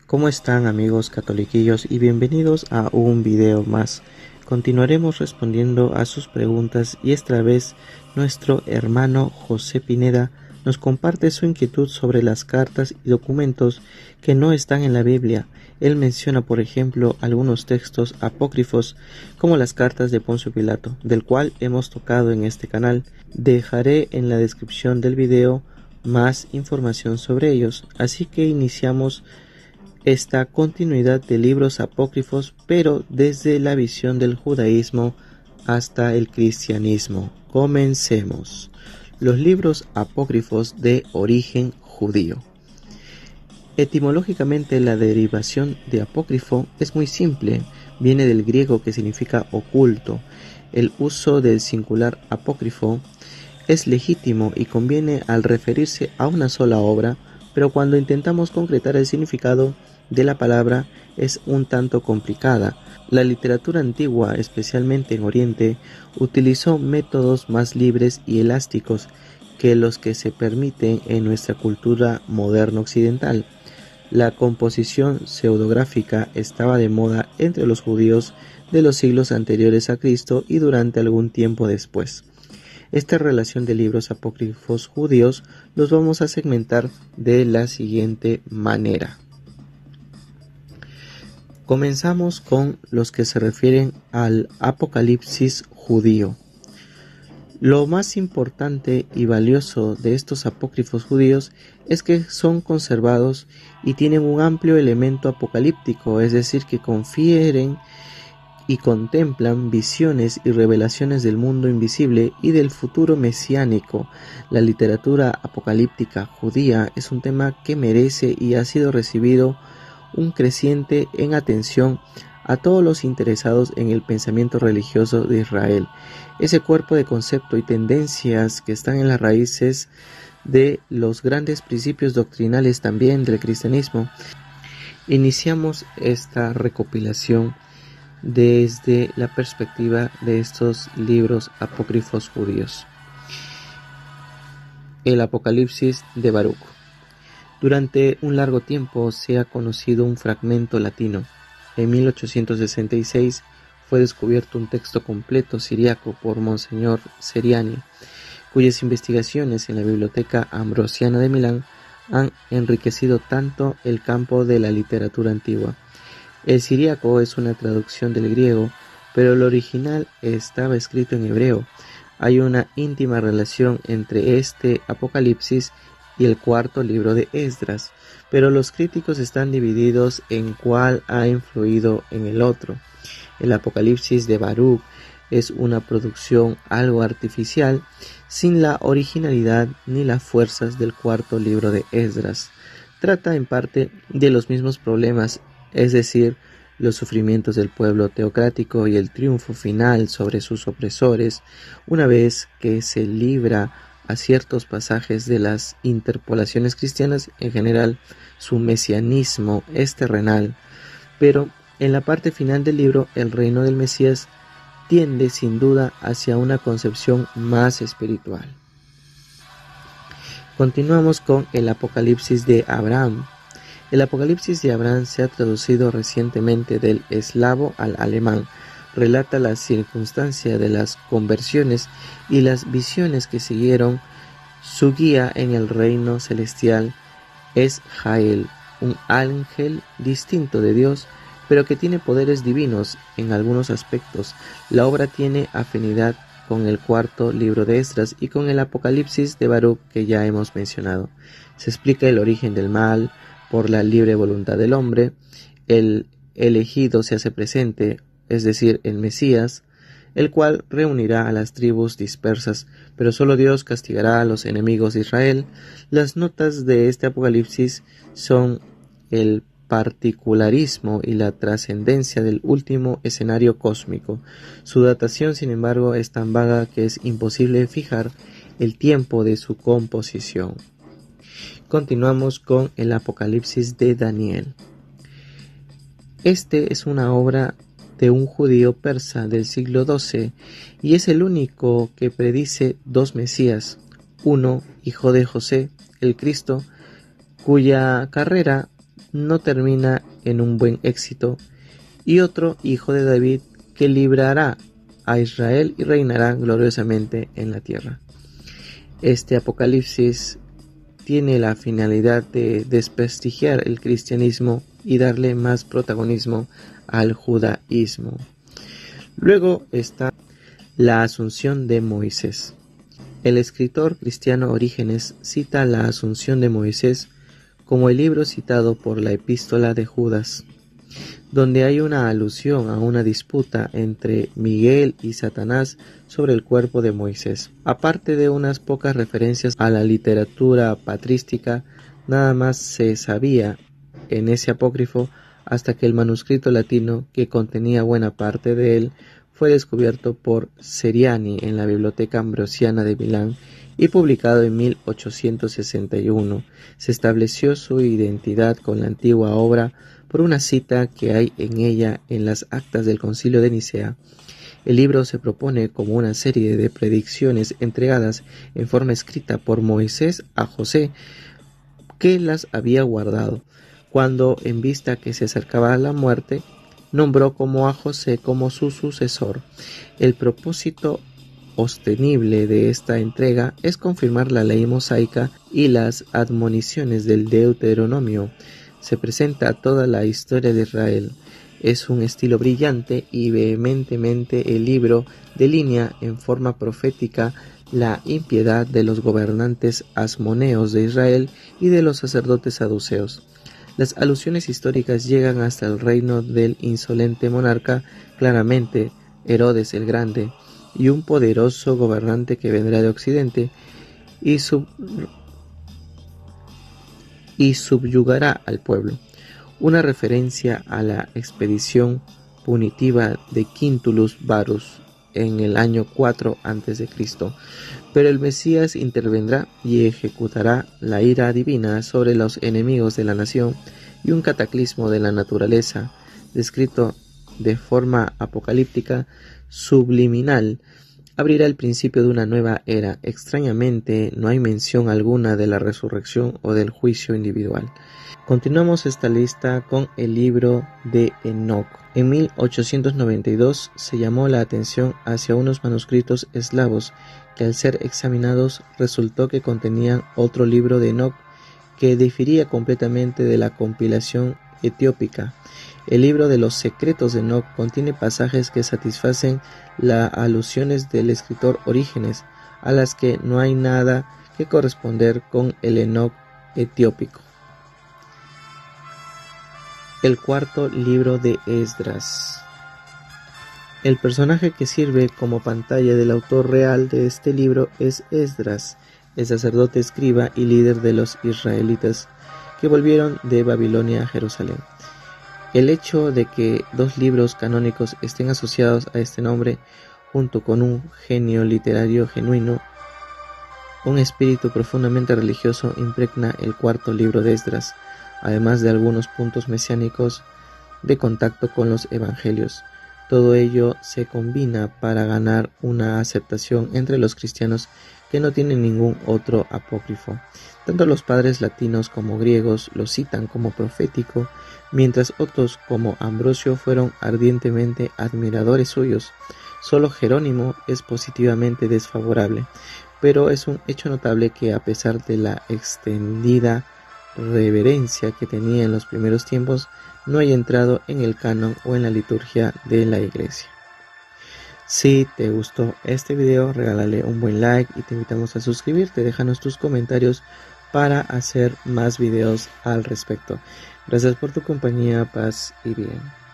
¿Cómo están, amigos catoliquillos? Y bienvenidos a un video más. Continuaremos respondiendo a sus preguntas y esta vez nuestro hermano José Pineda nos comparte su inquietud sobre las cartas y documentos que no están en la Biblia. Él menciona, por ejemplo, algunos textos apócrifos como las cartas de Poncio Pilato, del cual hemos tocado en este canal. Dejaré en la descripción del video más información sobre ellos, así que iniciamos esta continuidad de libros apócrifos, pero desde la visión del judaísmo hasta el cristianismo. Comencemos. Los libros apócrifos de origen judío. Etimológicamente, la derivación de apócrifo es muy simple, viene del griego que significa oculto. El uso del singular apócrifo es legítimo y conviene al referirse a una sola obra, pero cuando intentamos concretar el significado de la palabra es un tanto complicada. La literatura antigua, especialmente en Oriente, utilizó métodos más libres y elásticos que los que se permiten en nuestra cultura moderna occidental. La composición pseudográfica estaba de moda entre los judíos de los siglos anteriores a Cristo y durante algún tiempo después. Esta relación de libros apócrifos judíos los vamos a segmentar de la siguiente manera. Comenzamos con los que se refieren al Apocalipsis judío. Lo más importante y valioso de estos apócrifos judíos es que son conservados y tienen un amplio elemento apocalíptico, es decir, que confieren y contemplan visiones y revelaciones del mundo invisible y del futuro mesiánico. La literatura apocalíptica judía es un tema que merece y ha sido recibido un creciente en atención a todos los interesados en el pensamiento religioso de Israel, ese cuerpo de concepto y tendencias que están en las raíces de los grandes principios doctrinales también del cristianismo. Iniciamos esta recopilación desde la perspectiva de estos libros apócrifos judíos. El Apocalipsis de Baruch. Durante un largo tiempo se ha conocido un fragmento latino. En 1866 fue descubierto un texto completo siriaco por Monseñor Seriani, cuyas investigaciones en la Biblioteca Ambrosiana de Milán han enriquecido tanto el campo de la literatura antigua. El siriaco es una traducción del griego, pero el original estaba escrito en hebreo. Hay una íntima relación entre este Apocalipsis y el cuarto libro de Esdras, pero los críticos están divididos en cuál ha influido en el otro. El Apocalipsis de Baruch es una producción algo artificial, sin la originalidad ni las fuerzas del cuarto libro de Esdras. Trata en parte de los mismos problemas, es decir, los sufrimientos del pueblo teocrático y el triunfo final sobre sus opresores, una vez que se libra a ciertos pasajes de las interpolaciones cristianas. En general, su mesianismo es terrenal, pero en la parte final del libro, el reino del Mesías tiende sin duda hacia una concepción más espiritual. Continuamos con el Apocalipsis de Abraham. El Apocalipsis de Abraham se ha traducido recientemente del eslavo al alemán. Relata la circunstancia de las conversiones y las visiones que siguieron. Su guía en el reino celestial es Jael, un ángel distinto de Dios, pero que tiene poderes divinos en algunos aspectos. La obra tiene afinidad con el cuarto libro de Esdras y con el Apocalipsis de Baruch que ya hemos mencionado. Se explica el origen del mal por la libre voluntad del hombre. El elegido se hace presente, es decir, el Mesías, el cual reunirá a las tribus dispersas, pero solo Dios castigará a los enemigos de Israel. Las notas de este Apocalipsis son el particularismo y la trascendencia del último escenario cósmico. Su datación, sin embargo, es tan vaga que es imposible fijar el tiempo de su composición. Continuamos con el Apocalipsis de Daniel. Este es una obra de un judío persa del siglo XII y es el único que predice dos Mesías, uno hijo de José, el Cristo, cuya carrera no termina en un buen éxito, y otro hijo de David que librará a Israel y reinará gloriosamente en la tierra. Este Apocalipsis tiene la finalidad de desprestigiar el cristianismo y darle más protagonismo al judaísmo. Luego está la Asunción de Moisés. El escritor cristiano Orígenes cita la Asunción de Moisés como el libro citado por la Epístola de Judas, donde hay una alusión a una disputa entre Miguel y Satanás sobre el cuerpo de Moisés. Aparte de unas pocas referencias a la literatura patrística, nada más se sabía en ese apócrifo hasta que el manuscrito latino, que contenía buena parte de él, fue descubierto por Seriani en la Biblioteca Ambrosiana de Milán y publicado en 1861. Se estableció su identidad con la antigua obra por una cita que hay en ella en las actas del Concilio de Nicea. El libro se propone como una serie de predicciones entregadas en forma escrita por Moisés a José, que las había guardado. Cuando, en vista que se acercaba a la muerte, nombró como a José como su sucesor. El propósito sostenible de esta entrega es confirmar la ley mosaica y las admoniciones del Deuteronomio. Se presenta toda la historia de Israel. Es un estilo brillante y vehementemente el libro delinea en forma profética la impiedad de los gobernantes asmoneos de Israel y de los sacerdotes saduceos. Las alusiones históricas llegan hasta el reino del insolente monarca, claramente Herodes el Grande, y un poderoso gobernante que vendrá de Occidente y subyugará al pueblo. Una referencia a la expedición punitiva de Quintulus Varus en el año 4 a.C., pero el Mesías intervendrá y ejecutará la ira divina sobre los enemigos de la nación, y un cataclismo de la naturaleza, descrito de forma apocalíptica, subliminal, abrirá el principio de una nueva era. Extrañamente, no hay mención alguna de la resurrección o del juicio individual. Continuamos esta lista con el libro de Enoc. En 1892 se llamó la atención hacia unos manuscritos eslavos que, al ser examinados, resultó que contenían otro libro de Enoc que difería completamente de la compilación etiópica. El libro de los secretos de Enoc contiene pasajes que satisfacen las alusiones del escritor Orígenes, a las que no hay nada que corresponder con el Enoc etiópico. El cuarto libro de Esdras. El personaje que sirve como pantalla del autor real de este libro es Esdras, el sacerdote escriba y líder de los israelitas que volvieron de Babilonia a Jerusalén. El hecho de que dos libros canónicos estén asociados a este nombre, junto con un genio literario genuino, un espíritu profundamente religioso, impregna el cuarto libro de Esdras, además de algunos puntos mesiánicos de contacto con los evangelios. Todo ello se combina para ganar una aceptación entre los cristianos que no tienen ningún otro apócrifo. Tanto los padres latinos como griegos lo citan como profético, mientras otros como Ambrosio fueron ardientemente admiradores suyos. Solo Jerónimo es positivamente desfavorable, pero es un hecho notable que, a pesar de la extendida reverencia que tenía en los primeros tiempos, no haya entrado en el canon o en la liturgia de la iglesia. Si te gustó este video, regálale un buen like y te invitamos a suscribirte. Déjanos tus comentarios para hacer más videos al respecto. Gracias por tu compañía, paz y bien.